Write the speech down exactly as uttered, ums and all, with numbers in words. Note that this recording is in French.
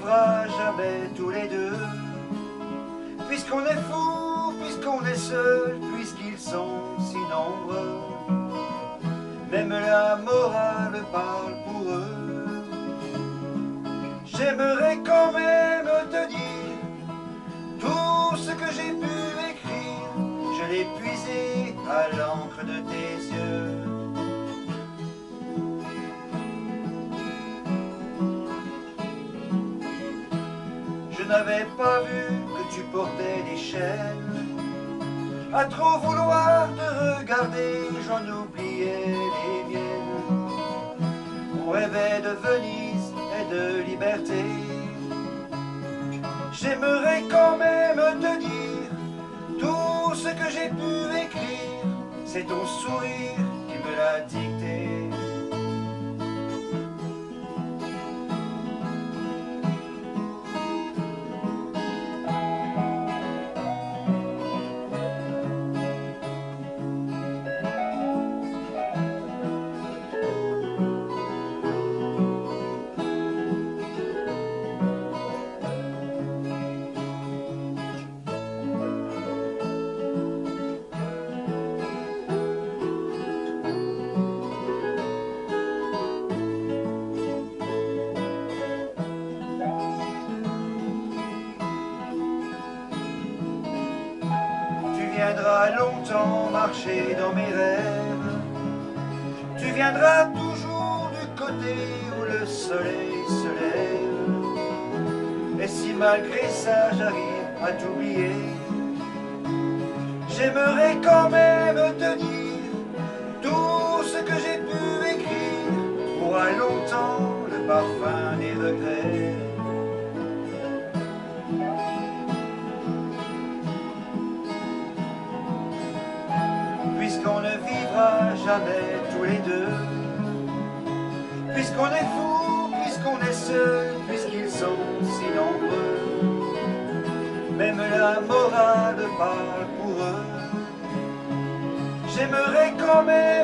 vivra jamais tous les deux. Puisqu'on est fou, puisqu'on est seul, puisqu'ils sont si nombreux, même la morale parle pour eux. J'aimerais quand même te dire tout ce que j'ai pu écrire, je l'ai puisé à l'encre de tes yeux. Je n'avais pas vu que tu portais des chaînes. À trop vouloir te regarder, j'en oubliais les miennes. On rêvait de Venise et de liberté. J'aimerais quand même te dire tout ce que j'ai pu écrire. C'est ton sourire qui me l'a dicté. Tu viendras longtemps marcher dans mes rêves. Tu viendras toujours du côté où le soleil se lève. Et si malgré ça j'arrive à t'oublier, j'aimerais quand même te dire tout ce que j'ai pu écrire aura longtemps le parfum des regrets. Puisqu'on ne vivra jamais tous les deux, puisqu'on est fou, puisqu'on est seul, puisqu'ils sont si nombreux, même la morale parle pour eux. J'aimerais quand même